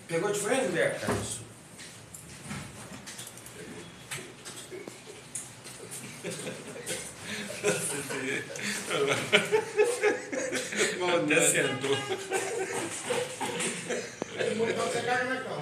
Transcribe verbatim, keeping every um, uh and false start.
Pegou de frente, Humberto, cara? Isso. Até sentou. Ele montou essa carga na calça.